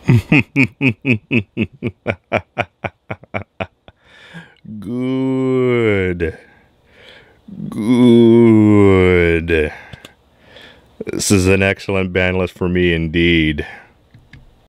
Good. Good. This is an excellent ban list for me indeed.